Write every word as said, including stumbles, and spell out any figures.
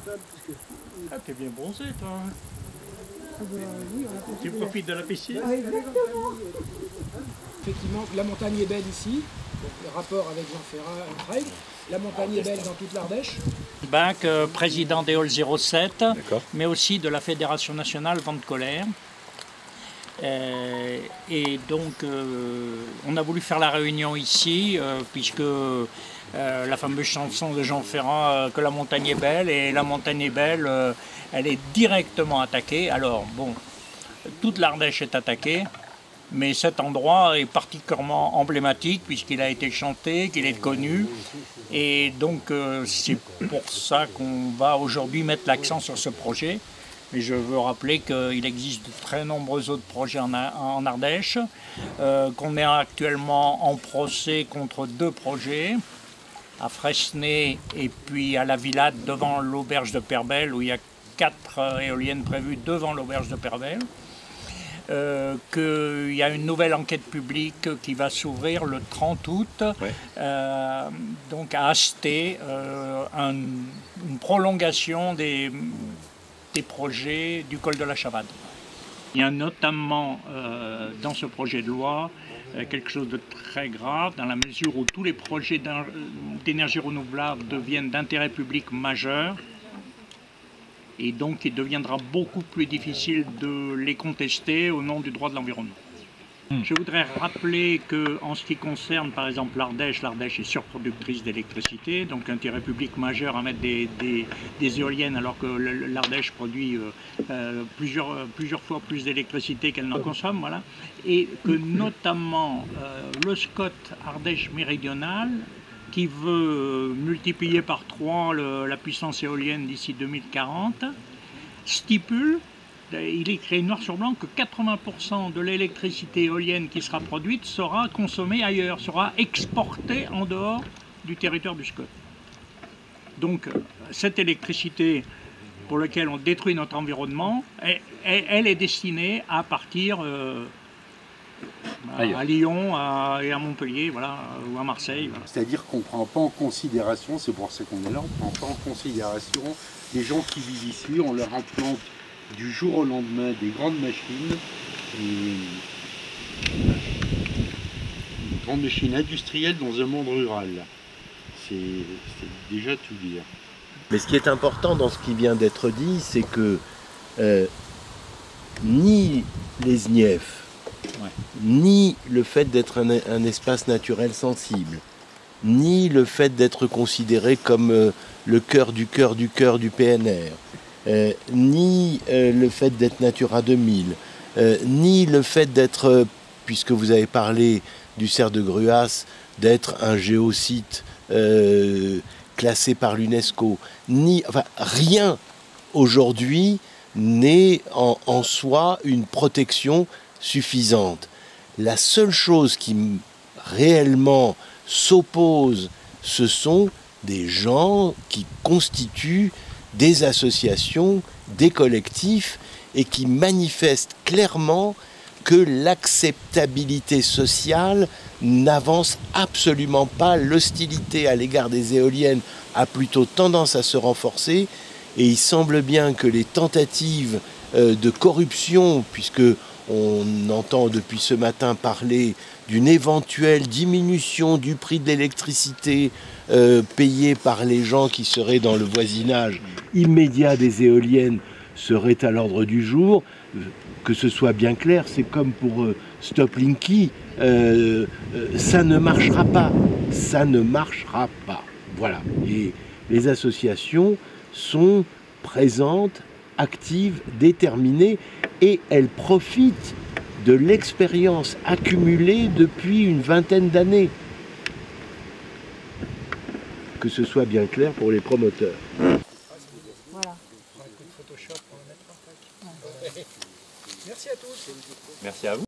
Ah, t'es bien bronzé, toi. Ah bah, oui, on a Tu profites de la piscine. Ah, exactement. Effectivement, la montagne est belle ici, le rapport avec Jean Ferrat, la montagne est belle dans toute l'Ardèche. Bac, euh, président d'Éole zéro sept, mais aussi de la Fédération nationale Vente Colère. Euh, et donc, euh, on a voulu faire la réunion ici, euh, puisque euh, la fameuse chanson de Jean Ferrat, euh, que la montagne est belle, et la montagne est belle, euh, elle est directement attaquée. Alors, bon, toute l'Ardèche est attaquée, mais cet endroit est particulièrement emblématique, puisqu'il a été chanté, qu'il est connu. Et donc, euh, c'est pour ça qu'on va aujourd'hui mettre l'accent sur ce projet. Mais je veux rappeler qu'il existe de très nombreux autres projets en, en Ardèche, euh, qu'on est actuellement en procès contre deux projets, à Fresnay et puis à la Villade devant l'auberge de Perbelle, où il y a quatre éoliennes prévues devant l'auberge de Perbelle. Euh, qu'il y a une nouvelle enquête publique qui va s'ouvrir le trente août, ouais. euh, donc à Asté, euh, un, une prolongation des... des projets du col de la Chavade. Il y a notamment euh, dans ce projet de loi euh, quelque chose de très grave, dans la mesure où tous les projets d'énergie renouvelable deviennent d'intérêt public majeur, et donc il deviendra beaucoup plus difficile de les contester au nom du droit de l'environnement. Je voudrais rappeler qu'en ce qui concerne par exemple l'Ardèche, l'Ardèche est surproductrice d'électricité, donc intérêt public majeur à mettre des, des, des éoliennes alors que l'Ardèche produit euh, euh, plusieurs, plusieurs fois plus d'électricité qu'elle n'en consomme, voilà. Et que notamment euh, le SCOT Ardèche méridionale, qui veut multiplier par trois le, la puissance éolienne d'ici deux mille quarante, stipule, il est écrit noir sur blanc, que quatre-vingts pour cent de l'électricité éolienne qui sera produite sera consommée ailleurs, sera exportée en dehors du territoire du SCOT. Donc cette électricité pour laquelle on détruit notre environnement, elle, elle est destinée à partir euh, à, à Lyon à, et à Montpellier, voilà, ou à Marseille. Voilà. C'est-à-dire qu'on ne prend pas en considération, c'est pour ça qu'on est là, on ne prend pas en considération les gens qui vivent ici, on leur implante du jour au lendemain des grandes machines, et une grande machine industrielle dans un monde rural. C'est déjà tout dire. Mais ce qui est important dans ce qui vient d'être dit, c'est que euh, ni les S N I E F, ouais. ni le fait d'être un, un espace naturel sensible, ni le fait d'être considéré comme euh, le cœur du cœur du cœur du P N R, Euh, ni euh, le fait d'être Natura deux mille, euh, ni le fait d'être, euh, puisque vous avez parlé du cerf de Gruas, d'être un géosite euh, classé par l'UNESCO, ni, enfin, rien aujourd'hui n'est en, en soi une protection suffisante. La seule chose qui réellement s'oppose, ce sont des gens qui constituent des associations, des collectifs, et qui manifestent clairement que l'acceptabilité sociale n'avance absolument pas. L'hostilité à l'égard des éoliennes a plutôt tendance à se renforcer, et il semble bien que les tentatives euh, de corruption, puisque on entend depuis ce matin parler d'une éventuelle diminution du prix de l'électricité euh, payé par les gens qui seraient dans le voisinage immédiat des éoliennes, serait à l'ordre du jour. Que ce soit bien clair, c'est comme pour euh, Stop Linky, euh, euh, ça ne marchera pas, ça ne marchera pas. Voilà. Et les associations sont présentes, actives, déterminées, et elles profitent de l'expérience accumulée depuis une vingtaine d'années. Que ce soit bien clair pour les promoteurs. Voilà. Merci à tous. Merci à vous.